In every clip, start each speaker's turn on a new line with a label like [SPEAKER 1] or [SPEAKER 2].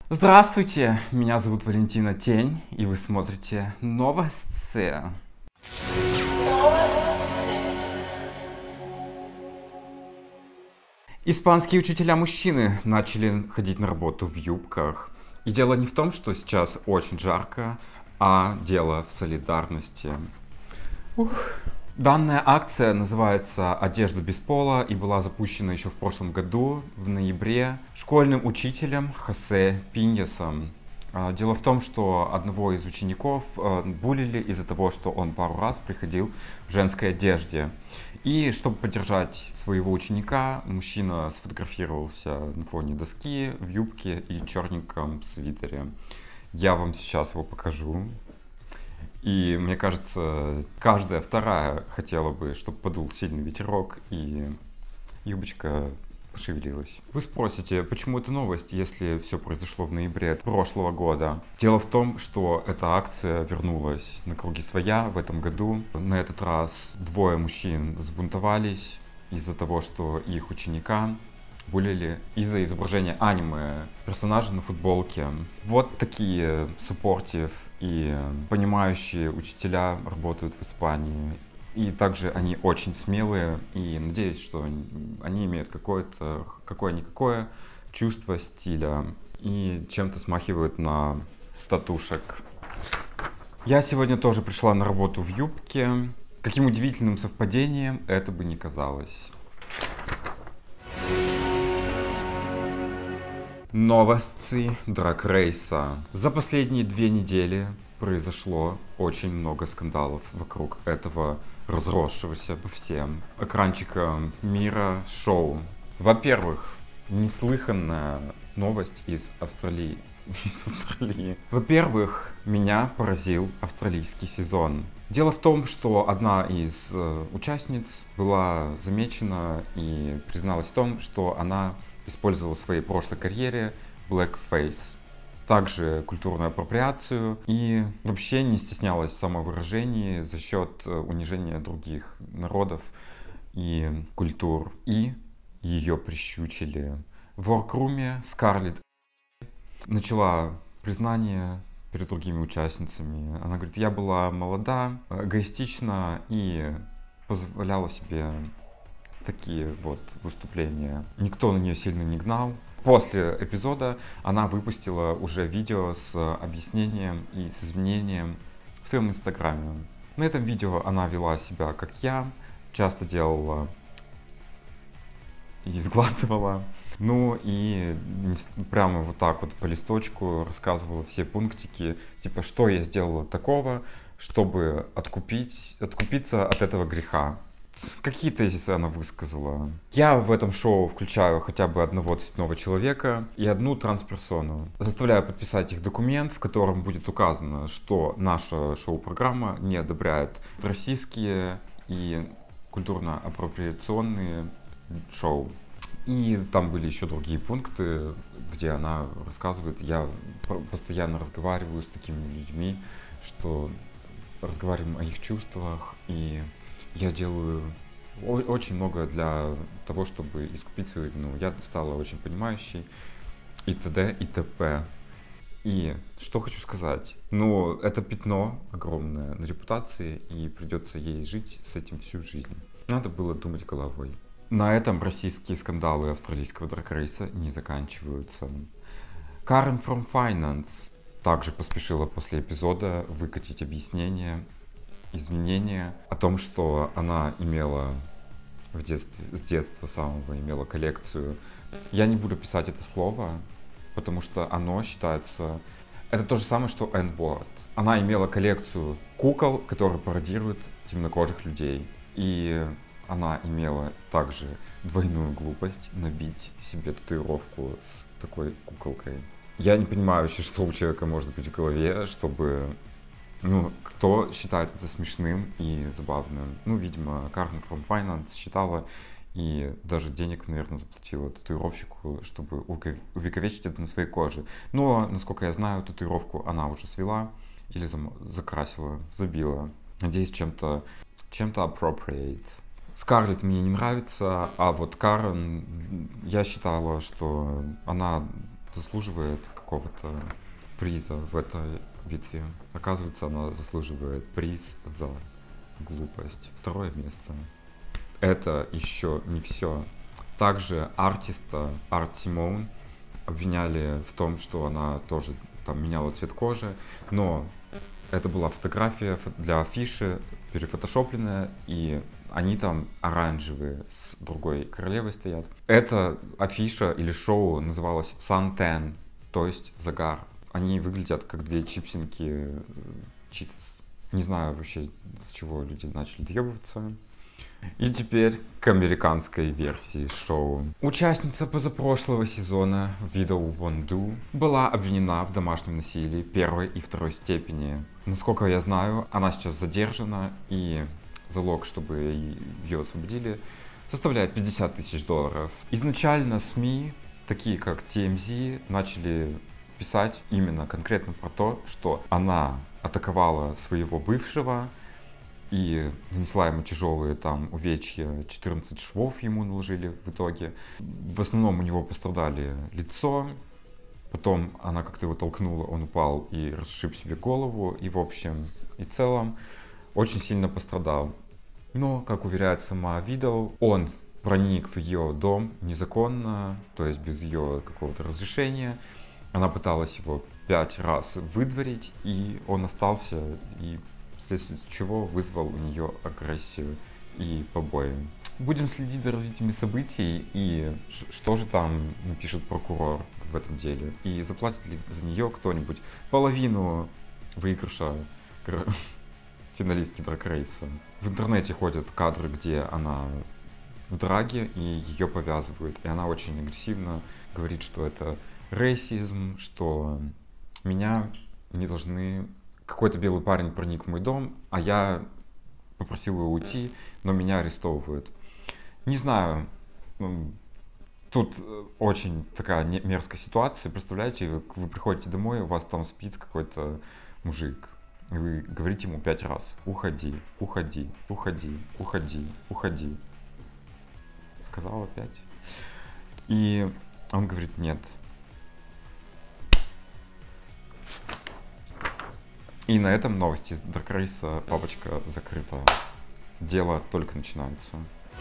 [SPEAKER 1] Здравствуйте, меня зовут Валентина Тень, и вы смотрите новости. Испанские учителя-мужчины начали ходить на работу в юбках. И дело не в том, что сейчас очень жарко, а дело в солидарности. Данная акция называется «Одежда без пола» и была запущена еще в прошлом году, в ноябре, школьным учителем Хосе Пиньясом. Дело в том, что одного из учеников буллили из-за того, что он пару раз приходил в женской одежде. И чтобы поддержать своего ученика, мужчина сфотографировался на фоне доски в юбке и черненьком свитере. Я вам сейчас его покажу. И мне кажется, каждая вторая хотела бы, чтобы подул сильный ветерок и юбочка пошевелилась. Вы спросите, почему это новость, если все произошло в ноябре прошлого года? Дело в том, что эта акция вернулась на круги своя в этом году. На этот раз двое мужчин взбунтовались из-за того, что их ученика буллили из-за изображения аниме персонажа на футболке. Вот такие суппортив и понимающие учителя работают в Испании. И также они очень смелые, и надеюсь, что они имеют какое-никакое чувство стиля и чем-то смахивают на татушек. Я сегодня тоже пришла на работу в юбке. Каким удивительным совпадением это бы не казалось. Новости драг-рейса. За последние 2 недели произошло очень много скандалов вокруг этого разросшегося по всем экранчикам мира шоу. Во-первых, неслыханная новость из Австралии. Во-первых, меня поразил австралийский сезон. Дело в том, что одна из участниц была замечена и призналась в том, что она использовала в своей прошлой карьере blackface, также культурную апроприацию и вообще не стеснялась в самовыражении за счет унижения других народов и культур. И ее прищучили. В воркруме Скарлетт начала признание перед другими участницами. Она говорит, я была молода, эгоистична и позволяла себе такие вот выступления. Никто на нее сильно не гнал. После эпизода она выпустила уже видео с объяснением и с извинением в своем инстаграме. На этом видео она вела себя как я, часто делала и сглатывала. Ну и прямо вот так вот по листочку рассказывала все пунктики, типа, что я сделала такого, чтобы откупиться от этого греха. Какие тезисы она высказала? Я в этом шоу включаю хотя бы одного цветного человека и одну трансперсону. Заставляю подписать их документ, в котором будет указано, что наша шоу-программа не одобряет российские и культурно-апроприационные шоу. И там были еще другие пункты, где она рассказывает, я постоянно разговариваю с такими людьми, что разговариваем о их чувствах, и я делаю очень много для того, чтобы искупить свою вину. Я стала очень понимающей и т.д. и т.п. И что хочу сказать. Ну, это пятно огромное на репутации, и придется ей жить с этим всю жизнь. Надо было думать головой. На этом российские скандалы австралийского драг-рейса не заканчиваются. Karen from Finance также поспешила после эпизода выкатить объяснение, извинения о том, что она имела в детстве, с детства самого имела коллекцию. Я не буду писать это слово, потому что оно считается... Это то же самое, что N-word. Она имела коллекцию кукол, которые пародируют темнокожих людей. И она имела также двойную глупость набить себе татуировку с такой куколкой. Я не понимаю вообще, что у человека может быть в голове, чтобы... Ну, кто считает это смешным и забавным? Ну, видимо, Karen from Finance считала и даже денег, наверное, заплатила татуировщику, чтобы увековечить это на своей коже. Но, насколько я знаю, татуировку она уже свела или закрасила, забила. Надеюсь, чем-то appropriate. Скарлетт мне не нравится, а вот Карен, я считала, что она заслуживает какого-то приза в этой битве. Оказывается, она заслуживает приз за глупость. 2-е место. Это еще не все. Также артиста Артимон обвиняли в том, что она тоже там меняла цвет кожи, но это была фотография для афиши, перефотошопленная, и они там оранжевые с другой королевой стоят. Эта афиша или шоу называлось Suntan, то есть загар. Они выглядят как 2 чипсинки Cheetos. Не знаю вообще, с чего люди начали доебываться. И теперь к американской версии шоу. Участница позапрошлого сезона Видоу Вон Ду была обвинена в домашнем насилии 1-й и 2-й степени. Насколько я знаю, она сейчас задержана, и залог, чтобы ее освободили, составляет $50 000. Изначально СМИ, такие как TMZ, начали писать именно конкретно про то, что она атаковала своего бывшего и нанесла ему тяжелые там увечья, 14 швов ему наложили в итоге. В основном у него пострадали лицо, потом она как-то его толкнула, он упал и расшиб себе голову, и в общем и целом очень сильно пострадал. Но, как уверяет сама Видоу, он проник в ее дом незаконно, то есть без ее какого-то разрешения. Она пыталась его 5 раз выдворить, и он остался, и вследствие чего вызвал у нее агрессию и побои. Будем следить за развитием событий и что же там напишет прокурор в этом деле. И заплатит ли за нее кто-нибудь половину выигрыша финалистки Drag Race. В интернете ходят кадры, где она в драге и ее повязывают. И она очень агрессивно говорит, что это рейсизм, что меня не должны... Какой-то белый парень проник в мой дом, а я попросил его уйти, но меня арестовывают. Не знаю, тут очень такая мерзкая ситуация. Представляете, вы приходите домой, у вас там спит какой-то мужик. И вы говорите ему 5 раз: уходи, уходи, уходи, уходи, уходи. Сказал опять. И он говорит: нет. И на этом новости из Drag Race папочка закрыта. Дело только начинается.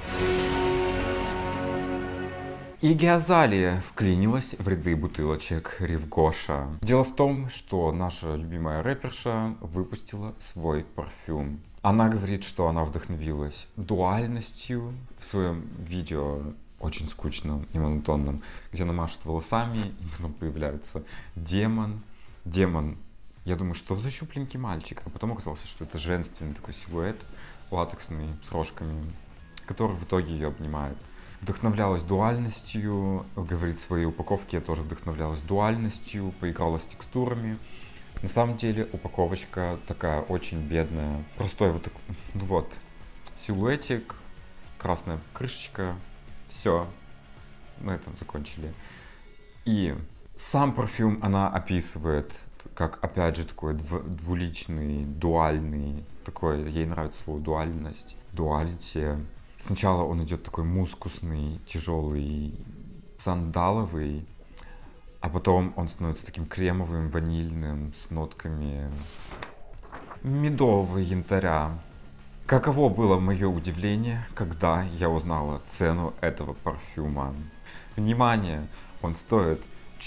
[SPEAKER 1] Игги Азалия вклинилась в ряды бутылочек Ривгоша. Дело в том, что наша любимая рэперша выпустила свой парфюм. Она говорит, что она вдохновилась дуальностью в своем видео, очень скучном и монотонном, где она машет волосами, и потом появляется демон. Демон, я думаю, что за щупленький мальчик, а потом оказалось, что это женственный такой силуэт, латексный, с рожками, который в итоге ее обнимает. Вдохновлялась дуальностью, говорит, в своей упаковке я тоже вдохновлялась дуальностью, поиграла с текстурами. На самом деле упаковочка такая очень бедная. Простой вот силуэтик, красная крышечка, все, на этом закончили. И сам парфюм она описывает как, опять же, такой двуличный, дуальный, такой, ей нравится слово дуальность, дуалити. Сначала он идет такой мускусный, тяжелый, сандаловый, а потом он становится таким кремовым, ванильным, с нотками медового янтаря. Каково было мое удивление, когда я узнала цену этого парфюма. Внимание, он стоит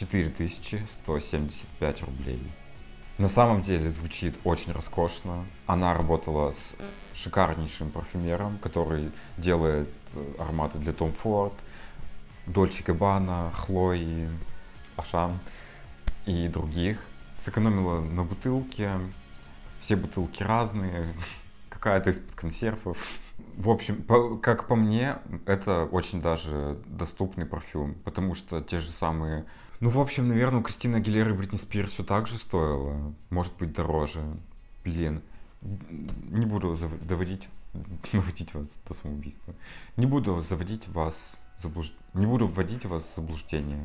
[SPEAKER 1] 4175 рублей. На самом деле звучит очень роскошно. Она работала с шикарнейшим парфюмером, который делает ароматы для Tom Ford, Dolce Gabbana, Хлои, Ашан и других. Сэкономила на бутылке. Все бутылки разные. Какая-то из-под консервов. В общем, как по мне, это очень даже доступный парфюм, потому что те же самые... Ну, в общем, наверное, у Кристины Агилеры и Бритни Спирс все так же стоило. Может быть, дороже. Блин. Не буду доводить вас до самоубийства. Не буду вводить вас в заблуждение.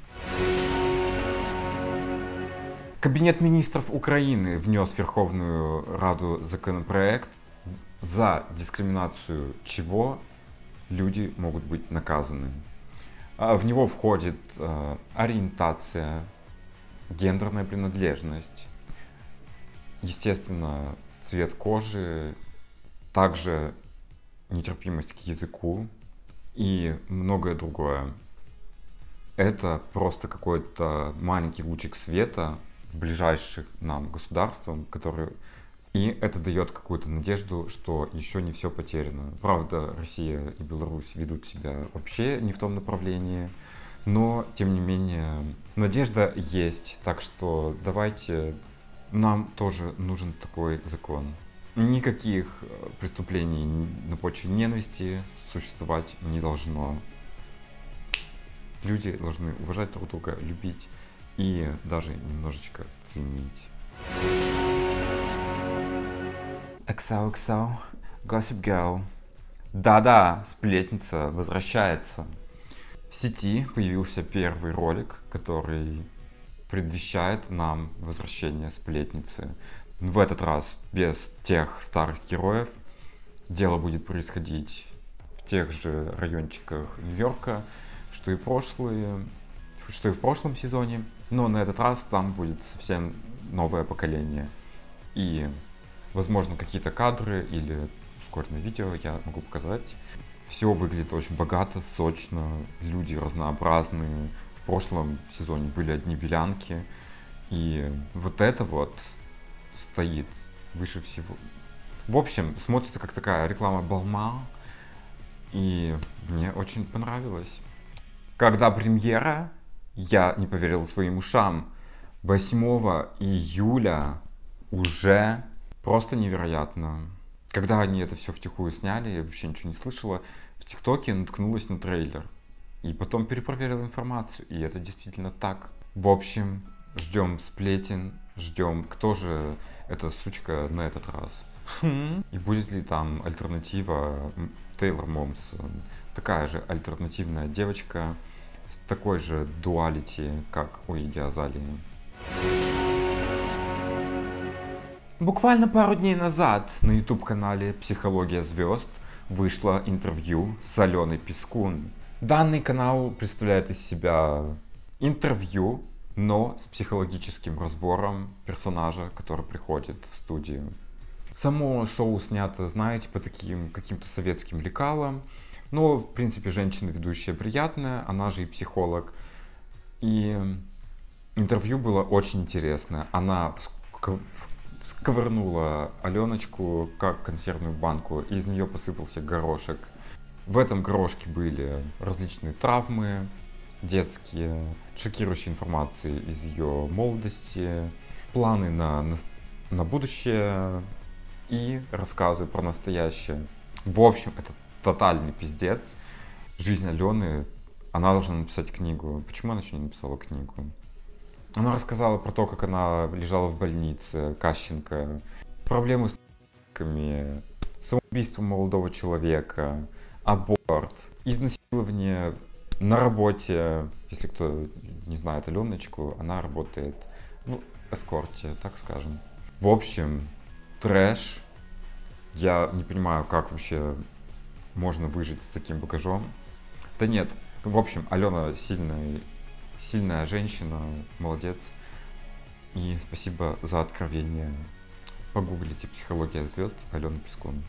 [SPEAKER 1] Кабинет министров Украины внес в Верховную Раду законопроект, за дискриминацию чего люди могут быть наказаны. В него входит ориентация, гендерная принадлежность, естественно, цвет кожи, также нетерпимость к языку и многое другое. Это просто какой-то маленький лучик света в ближайших нам государствам, которые... И это дает какую-то надежду, что еще не все потеряно. Правда, Россия и Беларусь ведут себя вообще не в том направлении, но, тем не менее, надежда есть. Так что давайте, нам тоже нужен такой закон. Никаких преступлений на почве ненависти существовать не должно. Люди должны уважать друг друга, любить и даже немножечко ценить. XOXO, Gossip Girl. Да-да, сплетница возвращается. В сети появился первый ролик, который предвещает нам возвращение сплетницы. В этот раз без тех старых героев. Дело будет происходить в тех же райончиках Нью-Йорка, что и в прошлом сезоне. Но на этот раз там будет совсем новое поколение. И, возможно, какие-то кадры или ускоренное видео я могу показать. Все выглядит очень богато, сочно, люди разнообразные. В прошлом сезоне были одни белянки. И вот это вот стоит выше всего. В общем, смотрится как такая реклама Балма. И мне очень понравилось. Когда премьера, я не поверил своим ушам. 8 июля уже просто невероятно. Когда они это все втихую сняли, я вообще ничего не слышала. В ТикТоке наткнулась на трейлер. И потом перепроверила информацию. И это действительно так. В общем, ждем сплетен. Ждем, кто же эта сучка на этот раз. И будет ли там альтернатива Тейлор Момсон. Такая же альтернативная девочка. С такой же дуалити, как у Игги Азалии. Буквально пару дней назад на YouTube-канале «Психология звезд» вышло интервью с Аленой Пискун. Данный канал представляет из себя интервью, но с психологическим разбором персонажа, который приходит в студию. Само шоу снято, знаете, по таким каким-то советским лекалам. Но, в принципе, женщина-ведущая приятная, она же и психолог. И интервью было очень интересное. Она сковырнула Аленочку, как консервную банку, и из нее посыпался горошек. В этом горошке были различные травмы детские, шокирующие информации из ее молодости, планы на будущее и рассказы про настоящее. В общем, это тотальный пиздец. Жизнь Алены, она должна написать книгу. Почему она еще не написала книгу? Она рассказала про то, как она лежала в больнице, Кащенко, проблемы с наркотиками, самоубийство молодого человека, аборт, изнасилование на работе. Если кто не знает Аленочку, она работает в эскорте, так скажем. В общем, трэш. Я не понимаю, как вообще можно выжить с таким багажом. Да нет, в общем, Алена сильная женщина, молодец. И спасибо за откровение. Погуглите «Психология звезд» Алена Пискун.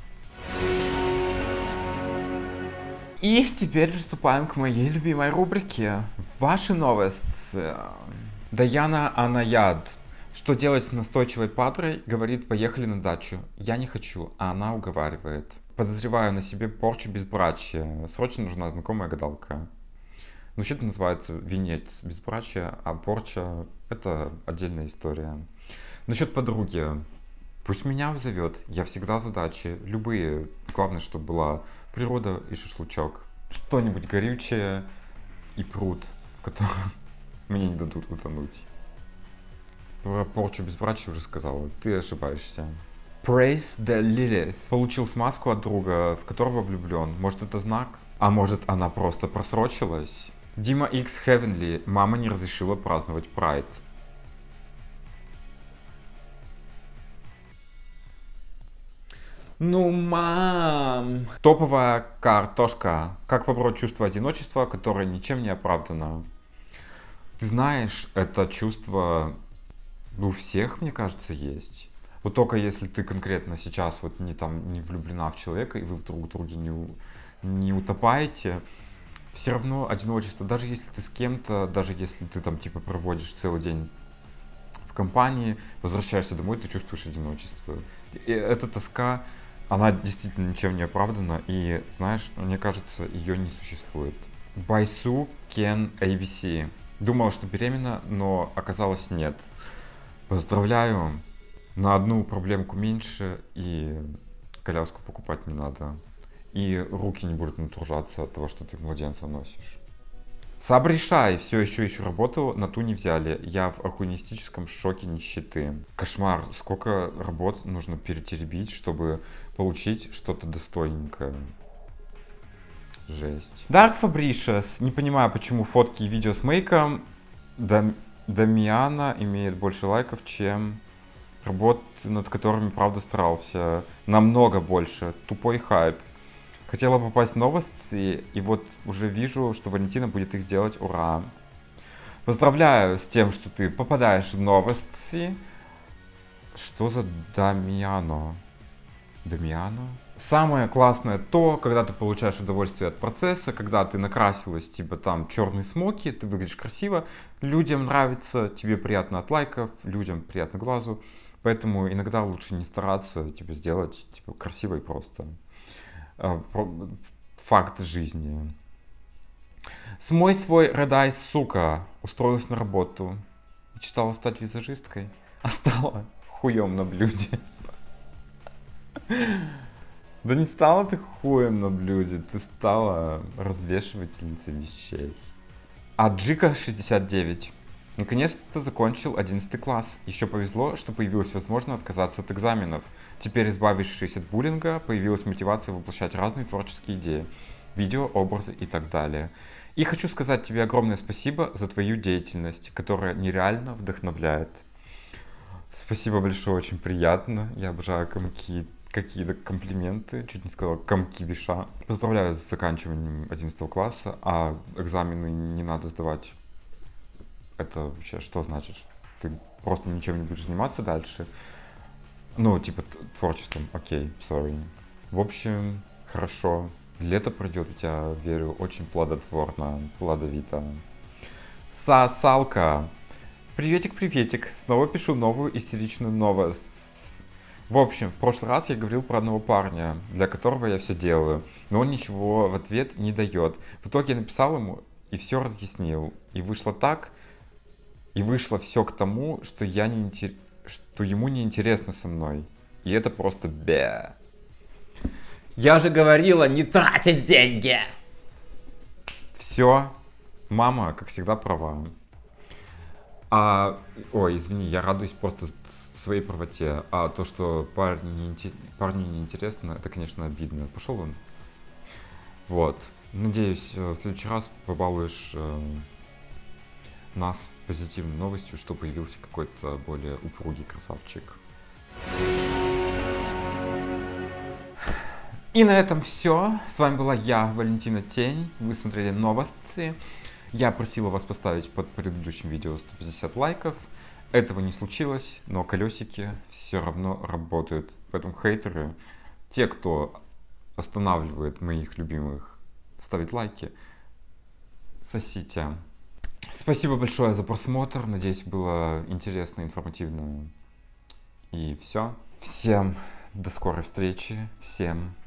[SPEAKER 1] И теперь приступаем к моей любимой рубрике. Ваши новости. Даяна Анаяд. Что делать с настойчивой падрой? Говорит, поехали на дачу. Я не хочу, а она уговаривает. Подозреваю на себе порчу безбрачия. Срочно нужна знакомая гадалка. Вообще это называется венец безбрачия, а порча — это отдельная история. Насчет подруги. Пусть меня зовет. Я всегда за дачи. Любые. Главное, чтобы была природа и шашлычок. Что-нибудь горючее и пруд, в котором мне не дадут утонуть. Про порчу безбрачия уже сказала. Ты ошибаешься. Praise the Lilith. Получил смазку от друга, в которого влюблен. Может, это знак? А может, она просто просрочилась? Дима X Heavenly. Мама не разрешила праздновать Pride. Ну, мам! Топовая картошка. Как побороть чувство одиночества, которое ничем не оправдано? Ты знаешь, это чувство у всех, мне кажется, есть. Вот только если ты конкретно сейчас вот не влюблена в человека, и вы друг в друге не утопаете, все равно одиночество, даже если ты с кем-то, даже если ты там типа проводишь целый день в компании, возвращаешься домой, ты чувствуешь одиночество. И эта тоска, она действительно ничем не оправдана, и, знаешь, мне кажется, ее не существует. Байсу Кен ABC. Думала, что беременна, но оказалось нет. Поздравляю, на одну проблемку меньше, и коляску покупать не надо. И руки не будут натружаться от того, что ты младенца носишь. Сабрешай, все еще ищу работу, на ту не взяли. Я в охуенистическом шоке нищеты. Кошмар, сколько работ нужно перетеребить, чтобы получить что-то достойненькое. Жесть. Dark Fabricious. Не понимаю, почему фотки и видео с мейком Дамиана имеет больше лайков, чем работ, над которыми правда старался. Намного больше. Тупой хайп. Хотела попасть в новости, и вот уже вижу, что Валентина будет их делать. Ура! Поздравляю с тем, что ты попадаешь в новости. Что за Дамиано? Дамиано? Самое классное то, когда ты получаешь удовольствие от процесса, когда ты накрасилась, типа там черные смоки, ты выглядишь красиво, людям нравится, тебе приятно от лайков, людям приятно глазу. Поэтому иногда лучше не стараться, типа, сделать типа красиво и просто. Факт жизни. Смой свой Red Eyes, сука. Устроилась на работу. Мечтала стать визажисткой, а стала хуем на блюде. Да не стала ты хуем на блюде, ты стала развешивательницей вещей. Аджика 69. Наконец-то закончил 11 класс. Еще повезло, что появилась возможность отказаться от экзаменов. Теперь, избавившись от буллинга, появилась мотивация воплощать разные творческие идеи, видео, образы и так далее. И хочу сказать тебе огромное спасибо за твою деятельность, которая нереально вдохновляет. Спасибо большое, очень приятно. Я обожаю какие-то комплименты. Чуть не сказал комки биша. Поздравляю с заканчиванием 11 класса, а экзамены не надо сдавать. Это вообще что значит? Ты просто ничем не будешь заниматься дальше? Ну, типа творчеством. Окей, sorry. В общем, хорошо. Лето пройдет у тебя, верю, очень плодотворно, плодовито. Салка. Приветик. Снова пишу новую истеричную новость. В общем, в прошлый раз я говорил про одного парня, для которого я все делаю, но он ничего в ответ не дает. В итоге я написал ему и все разъяснил. И вышло так, и вышло все к тому, что что ему не интересно со мной. И это просто бе.
[SPEAKER 2] Я же говорила не тратить деньги.
[SPEAKER 1] Все. Мама, как всегда, права. Ой, извини, я радуюсь просто своей правоте. А то, что парню неинтересно, это, конечно, обидно. Пошел он. Вот. Надеюсь, в следующий раз побалуешь нас позитивной новостью, что появился какой-то более упругий красавчик. И на этом все. С вами была я, Валентина Тень. Вы смотрели новости. Я просила вас поставить под предыдущим видео 150 лайков. Этого не случилось, но колесики все равно работают. Поэтому хейтеры, те, кто останавливает моих любимых ставить лайки, сосите. Спасибо большое за просмотр. Надеюсь, было интересно, информативно. И все. Всем до скорой встречи. Всем